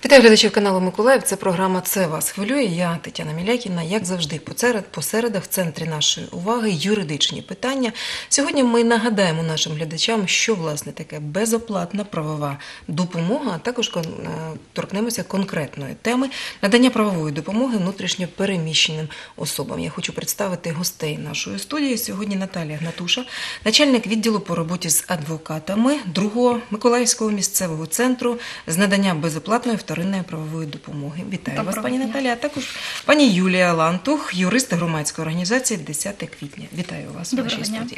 Вітаю глядачів каналу Миколаїв. Це програма «Це вас хвилює». Я Тетяна Мілякіна. Як завжди, по середах в центрі нашої уваги юридичні питання. Сьогодні ми нагадаємо нашим глядачам, що, власне, таке безоплатна правова допомога, а також торкнемося конкретної теми надання правової допомоги внутрішньо переміщеним особам. Я хочу представити гостей нашої студії. Сьогодні Наталія Гнатуша, начальник відділу по роботі з адвокатами 2-го Миколаївського місцевого центру з надання безоплатної вторинної правової допомоги. Вітаю вас, пані Наталія, а також пані Юлія Лантух, юрист громадської організації «10 квітня». Вітаю вас у вашій студії.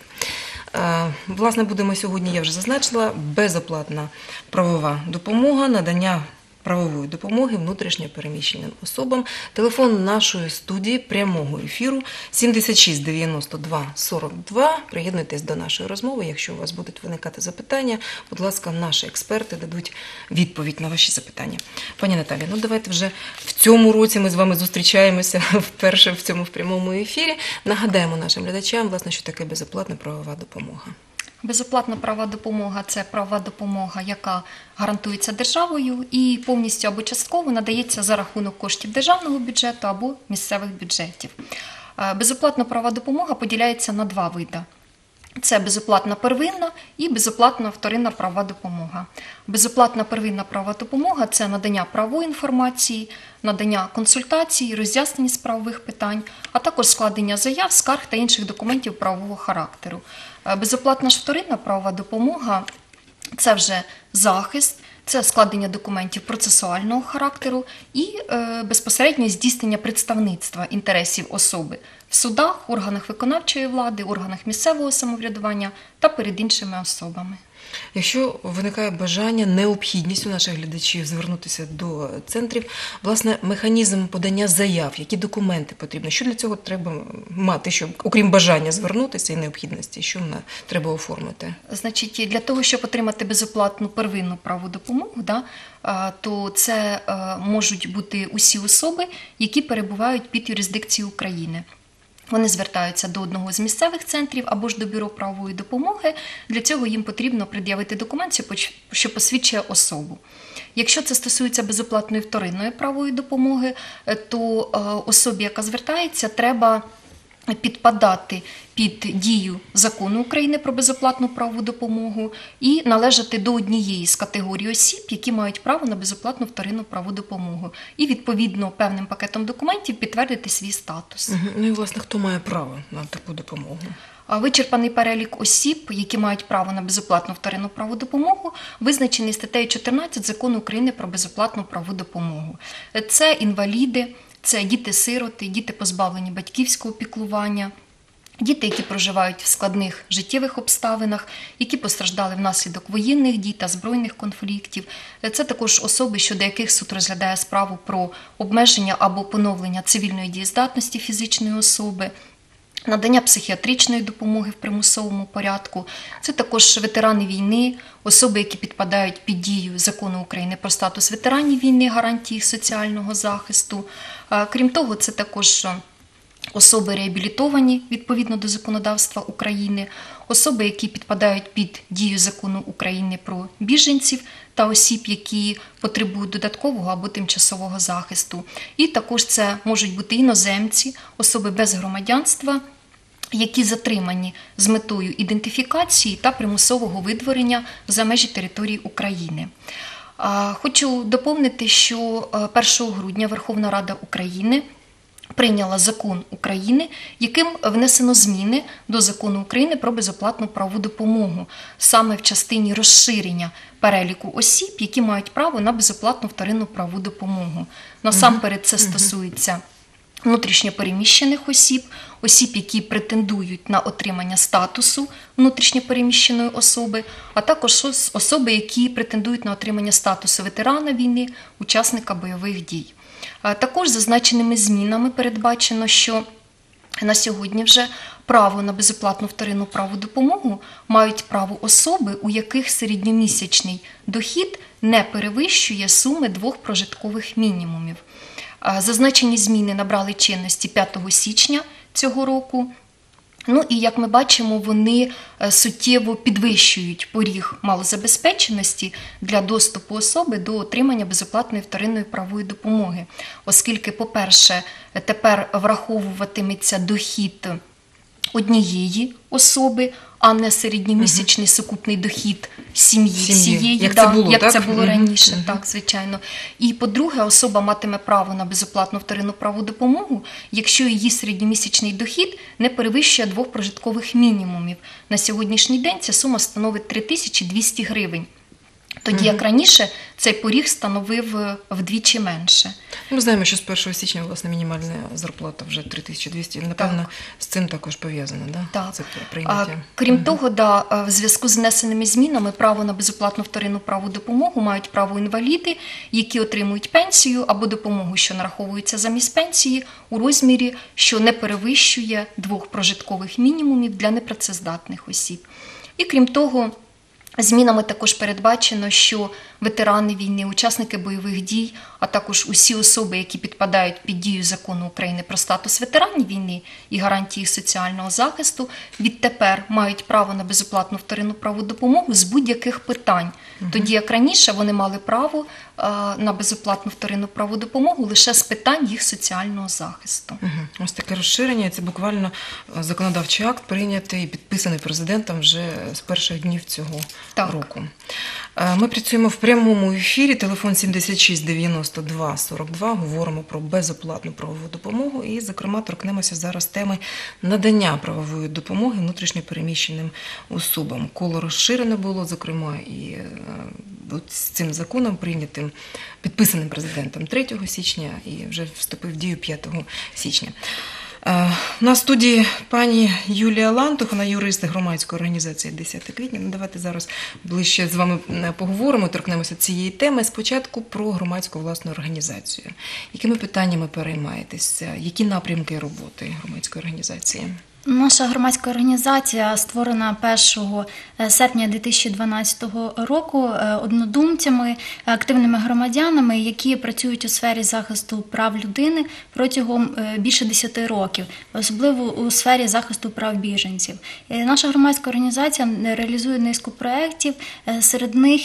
Власне, будемо сьогодні, я вже зазначила, безоплатна правова допомога, надання правової допомоги внутрішньо переміщеним особам. Телефон нашої студії прямого ефіру 76 92 42. Приєднуйтесь до нашої розмови. Якщо у вас будуть виникати запитання, будь ласка, наші експерти дадуть відповідь на ваші запитання. Пані Наталі, давайте вже в цьому році ми з вами зустрічаємося вперше в цьому прямому ефірі. Нагадаємо нашим глядачам, власне, що таке безоплатна правова допомога. Безоплатна правова допомога – це правова допомога, яка гарантується державою і повністю або частково надається за рахунок коштів державного бюджету або місцевих бюджетів. Безоплатна правова допомога поділяється на два види. Це безоплатна первинна і безоплатна вторинна правова допомога. Безоплатна первинна правова допомога – це надання правової інформації, надання консультацій, роз'яснення з правових питань, а також складення заяв, скарг та інших документів правового характеру. Безоплатна ж вторинна правова допомога – це вже захист, це складення документів процесуального характеру і безпосередньо здійснення представництва інтересів особи в судах, органах виконавчої влади, органах місцевого самоврядування та перед іншими особами. Якщо виникає бажання, необхідність у наших глядачів звернутися до центрів, власне, механізм подання заяв, які документи потрібні, що для цього треба мати, щоб, окрім бажання звернутися і необхідності, що треба оформити? Значить, для того, щоб отримати безоплатну первинну правову допомогу, то це можуть бути усі особи, які перебувають під юрисдикцією України. Вони звертаються до одного з місцевих центрів або ж до бюро правової допомоги. Для цього їм потрібно пред'явити документ, що посвідчує особу. Якщо це стосується безоплатної вторинної правової допомоги, то особі, яка звертається, треба підпадати під дію Закону України про безоплатну правову допомогу і належати до однієї з категорій осіб, які мають право на безоплатну вторинну правову допомогу. І, відповідно, певним пакетом документів підтвердити свій статус. Ну і, власне, хто має право на таку допомогу? Вичерпаний перелік осіб, які мають право на безоплатну вторинну правову допомогу, визначений статтею 14 Закону України про безоплатну правову допомогу. Це інваліди, це діти-сироти, діти, позбавлені батьківського піклування, діти, які проживають в складних життєвих обставинах, які постраждали внаслідок воєнних дій та збройних конфліктів. Це також особи, щодо яких суд розглядає справу про обмеження або поновлення цивільної дієздатності фізичної особи, надання психіатричної допомоги в примусовому порядку. Це також ветерани війни, особи, які підпадають під дію Закону України про статус ветеранів війни, гарантії їх соціального захисту. Крім того, це також особи реабілітовані відповідно до законодавства України, особи, які підпадають під дію Закону України про біженців та осіб, які потребують додаткового або тимчасового захисту. І також це можуть бути іноземці, особи без громадянства, які затримані з метою ідентифікації та примусового видворення за межі території України. Хочу доповнити, що 1 грудня Верховна Рада України прийняла закон України, яким внесено зміни до Закону України про безоплатну правову допомогу, саме в частині розширення переліку осіб, які мають право на безоплатну вторинну правову допомогу. Насамперед це стосується внутрішньопереміщених осіб, осіб, які претендують на отримання статусу внутрішньопереміщеної особи, а також особи, які претендують на отримання статусу ветерана війни, учасника бойових дій. Також зазначеними змінами передбачено, що на сьогодні вже право на безоплатну вторинну правову допомогу мають право особи, у яких середньомісячний дохід не перевищує суми 2 прожиткових мінімумів. Зазначені зміни набрали чинності 5 січня цього року. Ну і, як ми бачимо, вони суттєво підвищують поріг малозабезпеченості для доступу особи до отримання безоплатної вторинної правової допомоги. Оскільки, по-перше, тепер враховуватиметься дохід однієї особи, а не середньомісячний сукупний дохід сім'ї всієї, як це було, як так? це було раніше, так, звичайно. І, по-друге, особа матиме право на безоплатну вторинну правову допомогу, якщо її середньомісячний дохід не перевищує 2 прожиткових мінімумів. На сьогоднішній день ця сума становить 3200 гривень. Тоді, як раніше, цей поріг становив вдвічі менше. Ми знаємо, що з 1 січня, власне, мінімальна зарплата вже 3200. Напевно, з цим також пов'язано, да? Так. Це прийняття. Крім того, в зв'язку з внесеними змінами право на безоплатну вторинну правову допомогу мають право інваліди, які отримують пенсію або допомогу, що нараховується замість пенсії, у розмірі, що не перевищує 2 прожиткових мінімумів для непрацездатних осіб. І крім того, змінами також передбачено, що ветерани війни, учасники бойових дій, а також усі особи, які підпадають під дію Закону України про статус ветеранів війни і гарантії соціального захисту, відтепер мають право на безоплатну вторинну правову допомогу з будь-яких питань. Тоді, як раніше, вони мали право на безоплатну вторинну правову допомогу лише з питань їх соціального захисту. Ось таке розширення, це буквально законодавчий акт, прийнятий і підписаний президентом вже з перших днів цього року. Ми працюємо в прямому ефірі, телефон 76 92 42, говоримо про безоплатну правову допомогу і, зокрема, торкнемося зараз теми надання правової допомоги внутрішньопереміщеним особам. Коло розширено було, зокрема, і з цим законом прийнятим, підписаним президентом 3 січня і вже вступив в дію 5 січня. На студії пані Юлія Лантух, вона юрист громадської організації 10 квітня. Давайте зараз ближче з вами поговоримо, торкнемося цієї теми. Спочатку про громадську власну організацію. Якими питаннями переймаєтеся? Які напрямки роботи громадської організації? Наша громадська організація створена 1 серпня 2012 року однодумцями, активними громадянами, які працюють у сфері захисту прав людини протягом більше 10 років, особливо у сфері захисту прав біженців. Наша громадська організація реалізує низку проєктів, серед них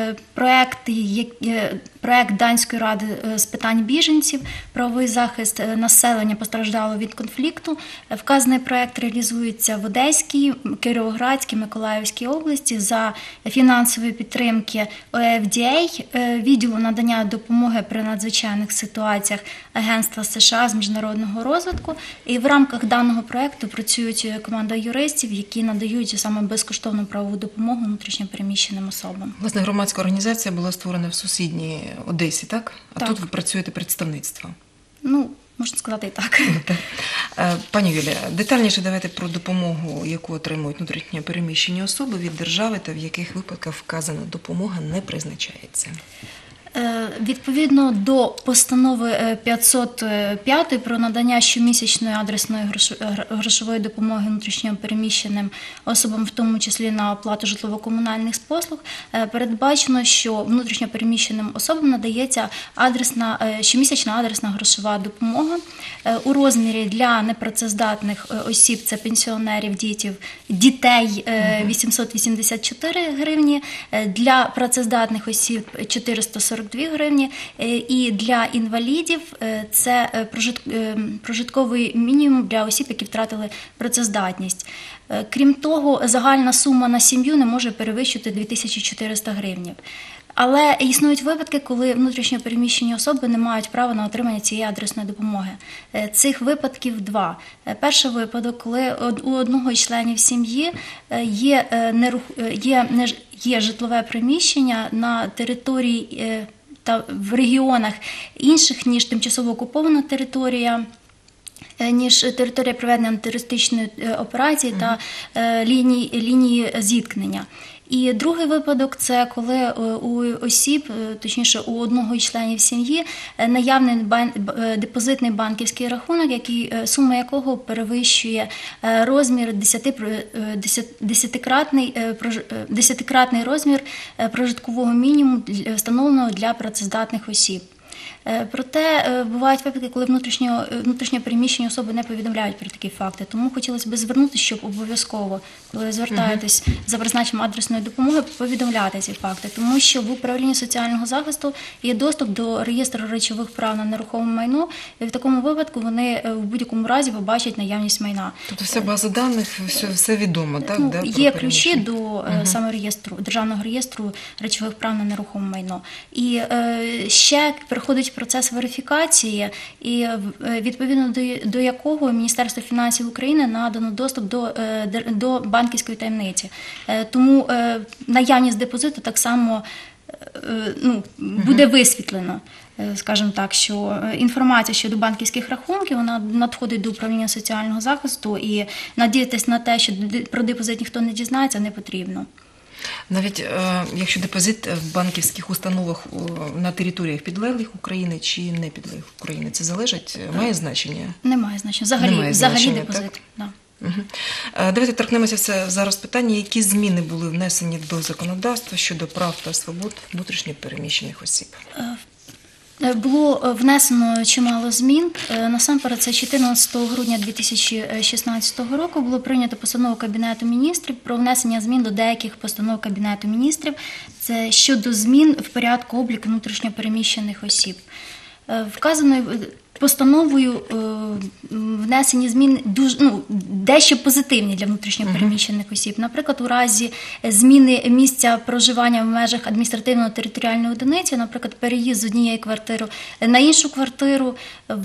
проєкт Данської ради з питань біженців, правовий захист населення постраждалого від конфлікту. Вказаний проєкт реалізується в Одеській, Кіровоградській, Миколаївській області за фінансової підтримки ОФДА, відділу надання допомоги при надзвичайних ситуаціях Агентства США з міжнародного розвитку. І в рамках даного проєкту працюють команда юристів, які надають саме безкоштовну правову допомогу внутрішньопереміщеним особам. Власне, громадська організація була створена в сусідній Одесі, так? А Так. тут ви працюєте представництвом. Можна сказати і так. Пані Юлія, детальніше давайте про допомогу, яку отримують внутрішньопереміщені особи від держави та в яких випадках вказана допомога не призначається. Відповідно до постанови 505 про надання щомісячної адресної грошової допомоги внутрішньопереміщеним особам, в тому числі на оплату житлово-комунальних послуг, передбачено, що внутрішньопереміщеним особам надається щомісячна адресна грошова допомога у розмірі для непрацездатних осіб, це пенсіонерів, дітей 884 гривні, для працездатних осіб 442 гривні, і для інвалідів це прожитковий мінімум для осіб, які втратили працездатність. Крім того, загальна сума на сім'ю не може перевищувати 2400 гривень. Але існують випадки, коли внутрішньопереміщені особи не мають права на отримання цієї адресної допомоги. Цих випадків 2. Перший випадок, коли у одного із членів сім'ї є житлове приміщення на території та в регіонах інших, ніж тимчасово окупована територія, ніж територія проведення антитерористичної операції та лінії зіткнення. І другий випадок – це коли у осіб, точніше у одного із членів сім'ї, наявний депозитний банківський рахунок, сума якого перевищує розмір 10-кратний розмір прожиткового мінімуму, встановленого для працездатних осіб. Проте бувають випадки, коли внутрішньо переміщені особи не повідомляють про такі факти. Тому хотілося б звернутися, щоб обов'язково, коли звертаєтесь за призначенням адресної допомоги, повідомляти ці факти. Тому що в управлінні соціального захисту є доступ до реєстру речових прав на нерухоме майно, і в такому випадку вони в будь-якому разі побачать наявність майна. Тобто вся база даних, все відомо, так? Ну, да, про є ключі переміщення? до саме реєстру, державного реєстру речових прав на нерухоме майно. І ще проходить процес верифікації, і відповідно до якого Міністерству фінансів України надано доступ до банківської таємниці. Тому наявність депозиту так само буде висвітлено. Скажімо так, що інформація щодо банківських рахунків, вона надходить до управління соціального захисту, і надіятися на те, що про депозит ніхто не дізнається, не потрібно. Навіть якщо депозит в банківських установах на територіях підлеглих України чи не підлеглих України, це залежить, має значення? Немає значення. Взагалі значення, депозит. так? Да. Угу. Давайте торкнемося все зараз питання, які зміни були внесені до законодавства щодо прав та свобод внутрішньо переміщених осіб? Було внесено чимало змін. Насамперед, це 14 грудня 2016 року було прийнято постанову Кабінету міністрів про внесення змін до деяких постанов Кабінету міністрів. Це щодо змін в порядку обліку внутрішньо переміщених осіб. Вказаною постановою внесені зміни дещо позитивні для внутрішньо переміщених осіб. Наприклад, у разі зміни місця проживання в межах адміністративно-територіальної одиниці, наприклад, переїзд з однієї квартири на іншу квартиру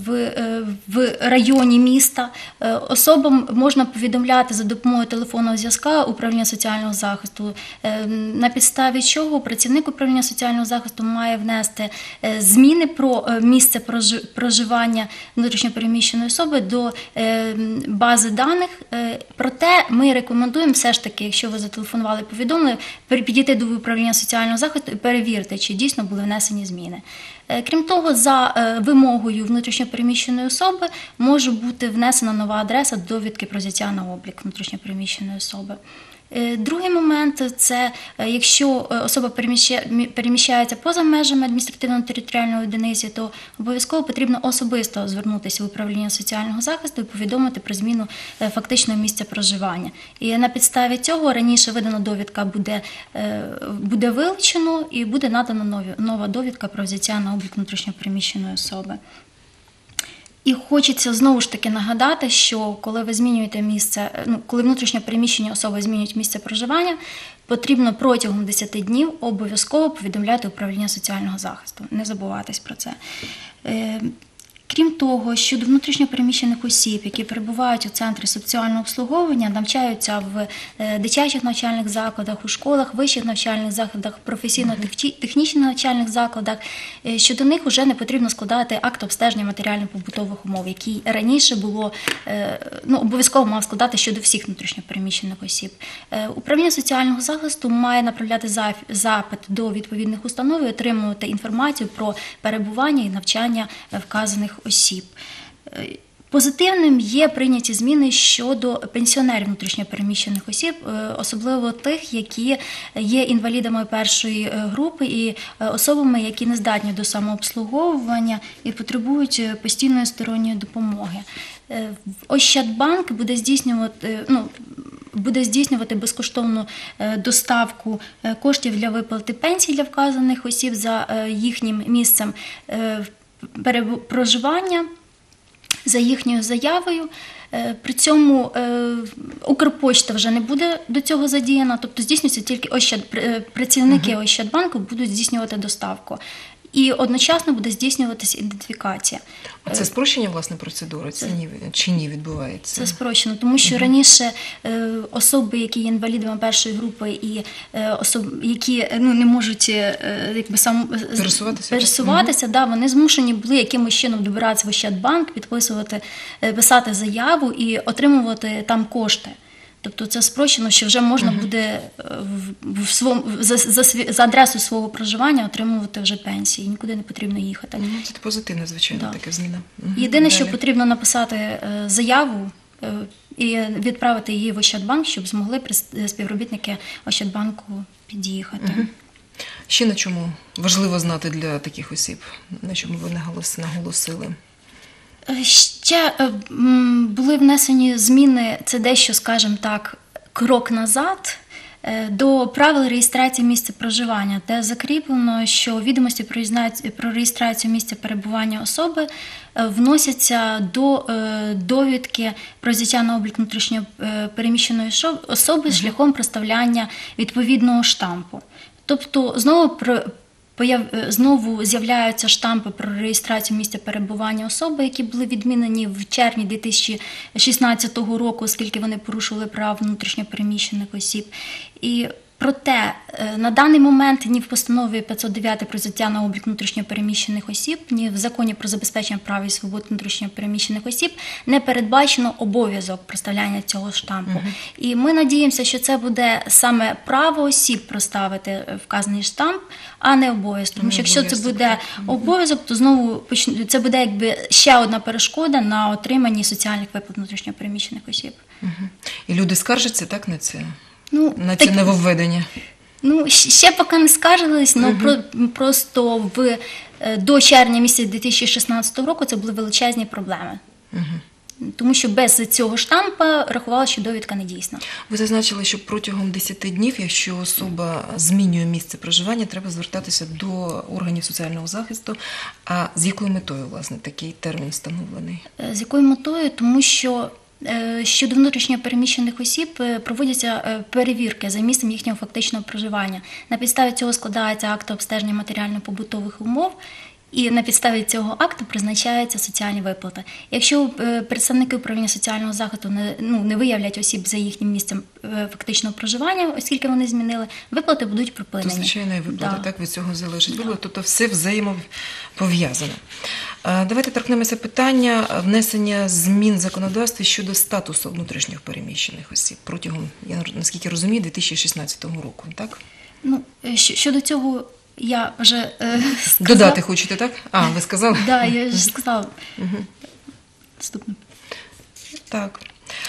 в районі міста, особам можна повідомляти за допомогою телефонного зв'язку управління соціального захисту, на підставі чого працівник управління соціального захисту має внести зміни про місце проживання внутрішньо переміщеної особи до бази даних. Проте ми рекомендуємо все ж таки, якщо ви зателефонували, повідомили, підійти до управління соціального захисту і перевірити, чи дійсно були внесені зміни. Крім того, за вимогою внутрішньо переміщеної особи може бути внесена нова адреса довідки про взяття на облік внутрішньо переміщеної особи. Другий момент – це якщо особа переміщається поза межами адміністративно-територіальної одиниці, то обов'язково потрібно особисто звернутися в управління соціального захисту і повідомити про зміну фактичного місця проживання. І на підставі цього раніше видана довідка буде вилучено і буде надана нова довідка про взяття на облік внутрішньо переміщеної особи. І хочеться знову ж таки нагадати, що коли ви змінюєте місце, коли внутрішньо переміщені особи змінюють місце проживання, потрібно протягом 10 днів обов'язково повідомляти управління соціального захисту. Не забувайтесь про це. Крім того, щодо внутрішньо переміщених осіб, які перебувають у центрі соціального обслуговування, навчаються в дитячих навчальних закладах, у школах, вищих навчальних закладах, професійно-технічних навчальних закладах, щодо них вже не потрібно складати акт обстеження матеріально-побутових умов, який раніше було, обов'язково мав складати щодо всіх внутрішньо переміщених осіб. Управління соціального захисту має направляти запит до відповідних установ і отримувати інформацію про перебування і навчання вказаних осіб. Позитивним є прийняті зміни щодо пенсіонерів внутрішньо переміщених осіб, особливо тих, які є інвалідами першої групи і особами, які не здатні до самообслуговування і потребують постійної сторонньої допомоги. Ощадбанк буде здійснювати безкоштовну доставку коштів для виплати пенсій для вказаних осіб за їхнім місцем проживання, за їхньою заявою. При цьому Укрпошта вже не буде до цього задіяна, тобто здійснюється тільки працівники Ощадбанку будуть здійснювати доставку. І одночасно буде здійснюватися ідентифікація. А це спрощення, власне, процедури чи ні відбувається? Це спрощено, тому що раніше особи, які є інвалідами першої групи і особи, які не можуть пересуватися, вони змушені були якимось чином добиратися в Ощадбанк, писати заяву і отримувати там кошти. Тобто це спрощено, що вже можна буде за адресою свого проживання отримувати вже пенсії, нікуди не потрібно їхати. Це позитивна, звичайно, така зміна. Єдине, що потрібно написати заяву і відправити її в Ощадбанк, щоб змогли співробітники Ощадбанку під'їхати. Ще на чому важливо знати для таких осіб, на чому ви наголосили? Ще були внесені зміни, це дещо, скажімо так, крок назад, до правил реєстрації місця проживання, де закріплено, що відомості про реєстрацію місця перебування особи вносяться до довідки про взяття на облік внутрішньо переміщеної особи шляхом проставляння відповідного штампу. Тобто знову з'являються штампи про реєстрацію місця перебування особи, які були відмінені в червні 2016 року, оскільки вони порушували права внутрішньо переміщених осіб. І проте на даний момент ні в постанові 509 про взяття на облік внутрішньо переміщених осіб, ні в законі про забезпечення прав і свобод внутрішньо переміщених осіб не передбачено обов'язок проставляння цього штампу. І ми надіємося, що це буде саме право осіб проставити вказаний штамп, а не обов'язок. Тому що якщо це буде обов'язок, то знову це буде якби ще одна перешкода на отриманні соціальних виплат внутрішньо переміщених осіб. І люди скаржаться, так, на це? На так, ці нововведення? Ще поки не скаржились, але просто до червня місяця 2016 року це були величезні проблеми. Тому що без цього штампа рахувалося, що довідка недійсна. Ви зазначили, що протягом 10 днів, якщо особа змінює місце проживання, треба звертатися до органів соціального захисту. А з якою метою, власне, такий термін встановлений? З якою метою? Тому що щодо внутрішньо переміщених осіб проводяться перевірки за місцем їхнього фактичного проживання. На підставі цього складається акт обстеження матеріально-побутових умов, і на підставі цього акту призначаються соціальні виплати. Якщо представники управління соціального захисту не виявлять осіб за їхнім місцем фактичного проживання, оскільки вони змінили, виплати будуть припинені. То, звичайно, і виплати, так, від цього залежить. Тобто все взаємопов'язано. Давайте торкнемося питання внесення змін в законодавстві щодо статусу внутрішніх переміщених осіб протягом, я наскільки розумію, 2016 року, так? Щодо цього я вже сказала. Додати хочете, так? Ви сказали? Так, я вже сказала. Наступне. Так.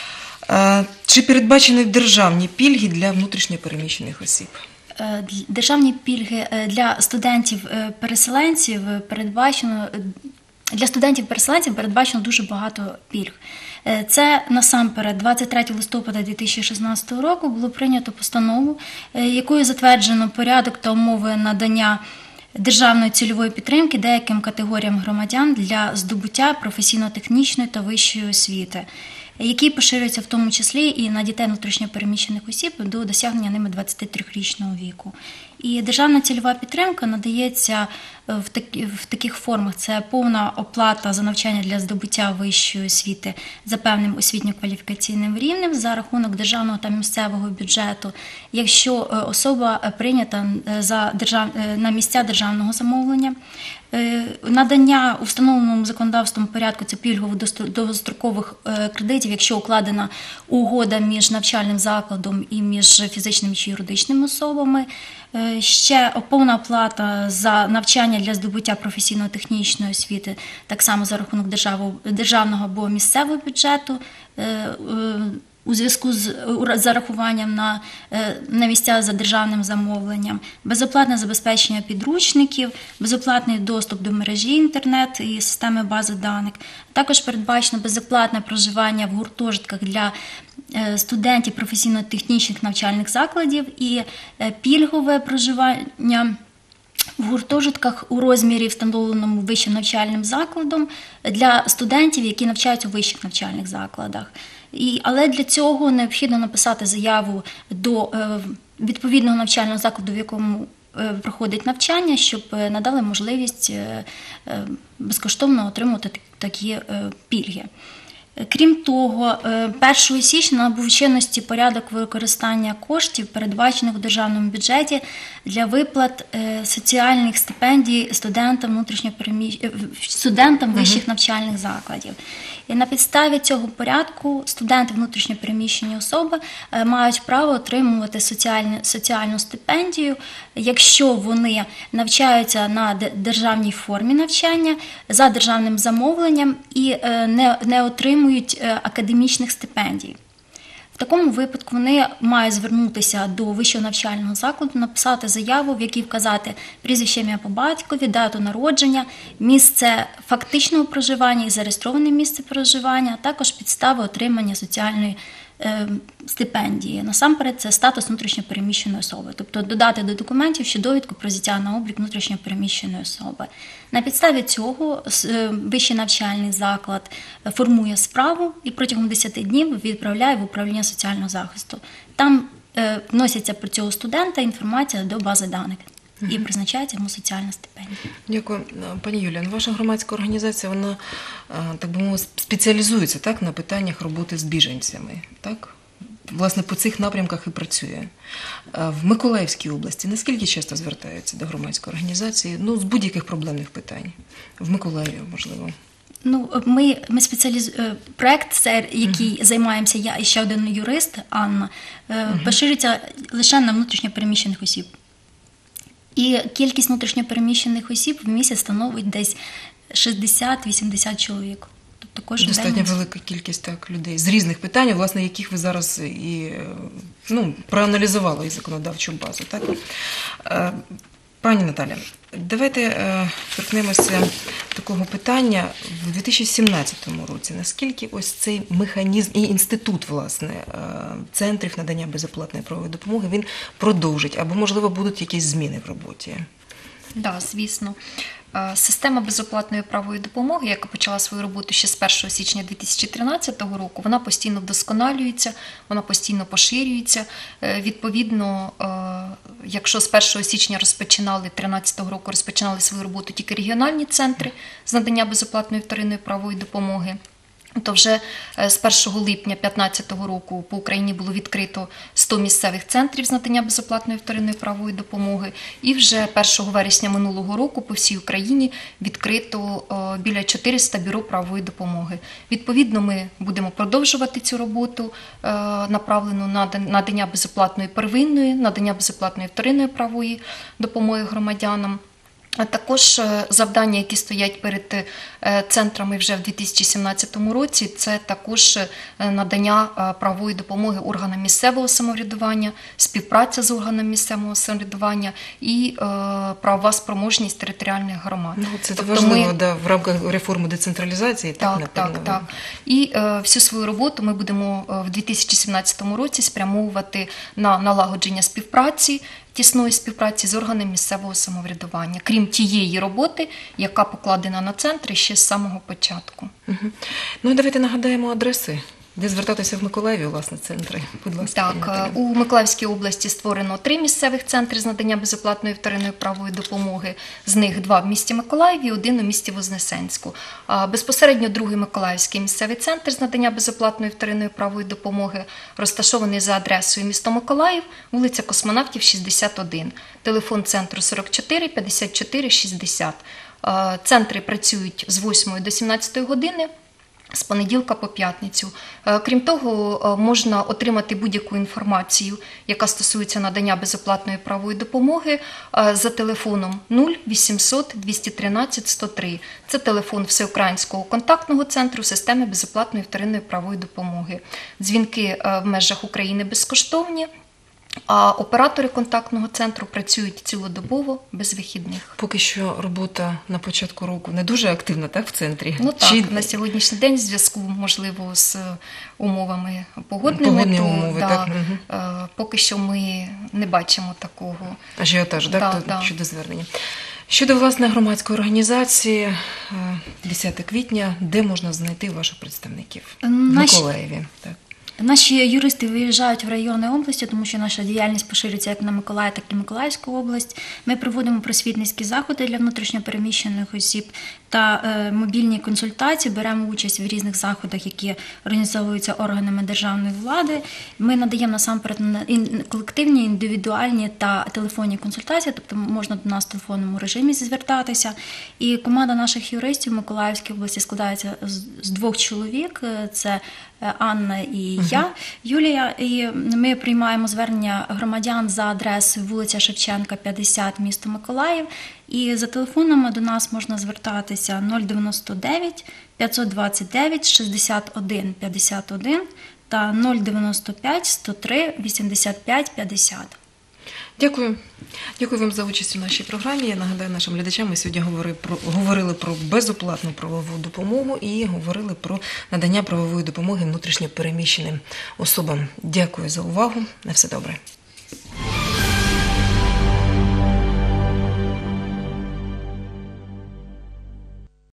Чи передбачені державні пільги для внутрішньо переміщених осіб? Державні пільги для студентів-переселенців передбачено. Для студентів-переселенців передбачено дуже багато пільг. Це насамперед 23 листопада 2016 року було прийнято постанову, якою затверджено порядок та умови надання державної цільової підтримки деяким категоріям громадян для здобуття професійно-технічної та вищої освіти, які поширюються в тому числі і на дітей внутрішньо переміщених осіб до досягнення ними 23-річного віку. І державна цільова підтримка надається в таких формах. Це повна оплата за навчання для здобуття вищої освіти за певним освітньо-кваліфікаційним рівнем за рахунок державного та місцевого бюджету, якщо особа прийнята на місця державного замовлення. Надання у встановленому законодавством порядку це пільгових довгострокових кредитів, якщо укладена угода між навчальним закладом і між фізичними чи юридичними особами. Ще повна оплата за навчання для здобуття професійно-технічної освіти, так само за рахунок державного або місцевого бюджету, у зв'язку з зарахуванням на місця за державним замовленням, безоплатне забезпечення підручників, безоплатний доступ до мережі інтернет і системи бази даних. Також передбачено безоплатне проживання в гуртожитках для студентів професійно-технічних навчальних закладів і пільгове проживання в гуртожитках у розмірі, встановленому вищим навчальним закладом, для студентів, які навчаються у вищих навчальних закладах. Але для цього необхідно написати заяву до відповідного навчального закладу, в якому проходить навчання, щоб надали можливість безкоштовно отримувати такі пільги. Крім того, 1 січня набув чинності порядок використання коштів, передбачених у державному бюджеті для виплат соціальних стипендій студентам вищих навчальних закладів. І на підставі цього порядку студенти внутрішньопереміщені особи мають право отримувати соціальну стипендію, якщо вони навчаються на державній формі навчання за державним замовленням і не отримують академічних стипендій. В такому випадку вони мають звернутися до вищого навчального закладу, написати заяву, в якій вказати прізвище, ім'я по батькові, дату народження, місце фактичного проживання і зареєстроване місце проживання, а також підстави отримання соціальної стипендії. Насамперед, це статус внутрішньопереміщеної особи, тобто додати до документів ще довідку про взяття на облік внутрішньопереміщеної особи. На підставі цього вищий навчальний заклад формує справу і протягом 10 днів відправляє в управління соціального захисту. Там вноситься про цього студента інформація до бази даних і призначається йому соціальна стипендія. Дякую. Пані Юлія, ваша громадська організація, вона, так би мовити, спеціалізується, так, на питаннях роботи з біженцями, так? Власне, по цих напрямках і працює. В Миколаївській області наскільки часто звертаються до громадської організації, з будь-яких проблемних питань? В Миколаєві, можливо. Ми проект, це який займаємося я і ще один юрист, Анна, поширюється лише на внутрішньопереміщених осіб. І кількість внутрішньопереміщених осіб в місяць становить десь 60-80 чоловік. Тобто кожен достатньо день велика кількість людей з різних питань, власне, яких ви зараз і проаналізували і законодавчу базу. Так? Пані Наталя, давайте торкнемося такого питання. В 2017 році наскільки ось цей механізм і інститут, власне, центрів надання безоплатної правової допомоги, він продовжить, або, можливо, будуть якісь зміни в роботі? Так, звісно. Система безоплатної правової допомоги, яка почала свою роботу ще з 1 січня 2013 року, вона постійно вдосконалюється, вона постійно поширюється. Відповідно, якщо з 1 січня 2013 року розпочинали свою роботу тільки регіональні центри з надання безоплатної вторинної правової допомоги, то вже з 1 липня 2015 року по Україні було відкрито 100 місцевих центрів з надання безоплатної вторинної правової допомоги. І вже 1 вересня минулого року по всій Україні відкрито біля 400 бюро правової допомоги. Відповідно, ми будемо продовжувати цю роботу, направлену на надання безоплатної первинної, надання безоплатної вторинної правової допомоги громадянам. А також завдання, які стоять перед центрами вже в 2017 році, це також надання правової допомоги органам місцевого самоврядування, співпраця з органами місцевого самоврядування і правова спроможність територіальних громад. Це важливо, в рамках реформи децентралізації. Так. І всю свою роботу ми будемо в 2017 році спрямовувати на налагодження співпраці, тісної співпраці з органами місцевого самоврядування, крім тієї роботи, яка покладена на центри ще з самого початку. Давайте нагадаємо адреси. Де звертатися в Миколаєві, власне, центри? Будь ласка. Так, у Миколаївській області створено 3 місцевих центри з надання безоплатної вторинної правової допомоги. З них 2 в місті Миколаєві, 1 у місті Вознесенську. Безпосередньо другий Миколаївський місцевий центр з надання безоплатної вторинної правової допомоги розташований за адресою місто Миколаїв, вулиця Космонавтів, 61. Телефон центру 44 54 60. Центри працюють з 8 до 17 години. З понеділка по п'ятницю. Крім того, можна отримати будь-яку інформацію, яка стосується надання безоплатної правової допомоги, за телефоном 0800 213 103. Це телефон Всеукраїнського контактного центру системи безоплатної вторинної правової допомоги. Дзвінки в межах України безкоштовні. А оператори контактного центру працюють цілодобово, без вихідних. Поки що робота на початку року не дуже активна, так, в центрі? На сьогоднішній день в зв'язку, можливо, з умовами погодними. Погодні умови, так. Поки що ми не бачимо такого. Ажіотажу, так, щодо звернення. Щодо, власне, громадської організації, 10 квітня, де можна знайти ваших представників? В Миколаєві, так. Наші юристи виїжджають в райони області, тому що наша діяльність поширюється як на Миколаїв, так і Миколаївську область. Ми проводимо просвітницькі заходи для внутрішньопереміщених осіб та мобільні консультації, беремо участь в різних заходах, які організовуються органами державної влади. Ми надаємо насамперед колективні, індивідуальні та телефонні консультації, тобто можна до нас в телефонному режимі звертатися. І команда наших юристів в Миколаївській області складається з 2 чоловік, це Анна і я, Юлія, і ми приймаємо звернення громадян за адресою вулиця Шевченка, 50, місто Миколаїв. І за телефонами до нас можна звертатися 099 529 61 51 та 095 103 85 50. Дякую. Дякую вам за участь у нашій програмі. Я нагадаю нашим глядачам, ми сьогодні говорили про безоплатну правову допомогу і говорили про надання правової допомоги внутрішньо переміщеним особам. Дякую за увагу. На все добре.